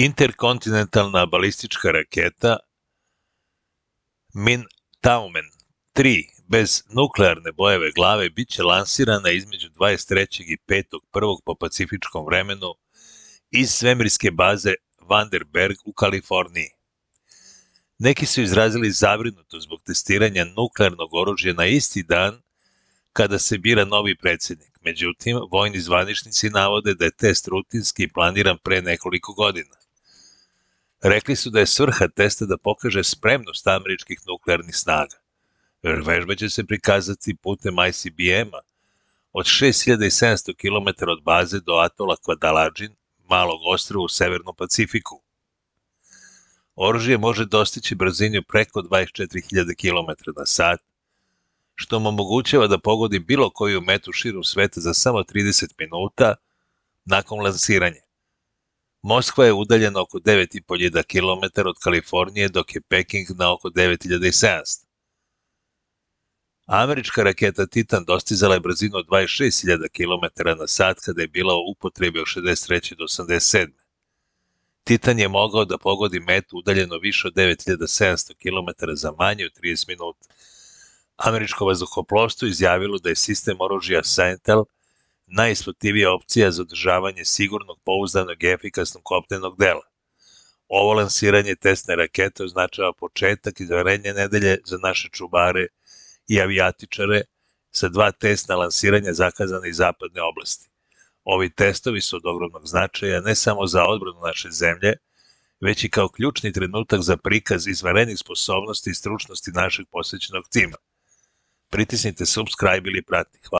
Interkontinentalna balistička raketa Min-Taumen 3 bez nuklearne bojeve glave bit će lansirana između 23. i 5.1. po pacifičkom vremenu iz svemirske baze Vandenberg u Kaliforniji. Neki su izrazili zabrinutost zbog testiranja nuklearnog oružja na isti dan kada se bira novi predsjednik. Međutim, vojni zvaničnici navode da je test rutinski i planiran pre nekoliko godina. Rekli su da je svrha testa da pokaže spremnost američkih nuklearnih snaga. Vežba će se prikazati putem ICBM-a od 6700 km od baze do atola Kwajalein, malog ostrva u Severnom Pacifiku. Oružje može dostići brzinu preko 24.000 km na sat, što mu omogućava da pogodi bilo koju metu širom sveta za samo 30 minuta nakon lansiranja. Moskva je udaljena oko 9.500 km od Kalifornije, dok je Peking na oko 9.700. Američka raketa Titan dostizala je brzinu od 26.000 km na sat kada je bila u upotrebi od 63. do 87. Titan je mogao da pogodi metu udaljeno više od 9.700 km za manje od 30 minuta. Američko vazduhoplovstvo izjavilo da je sistem oružja Sentinel najisplativija opcija za održavanje sigurnog, pouzdanog i efikasnog kopnenog dela. Ovo lansiranje testne rakete označava početak izvanredne nedelje za naše čubare i avijatičare sa 2 testna lansiranja zakazane iz zapadne oblasti. Ovi testovi su od ogromnog značaja ne samo za odbranu naše zemlje, već i kao ključni trenutak za prikaz izvanrednih sposobnosti i stručnosti našeg posvećenog tima. Pritisnite subscribe ili prati. Hvala.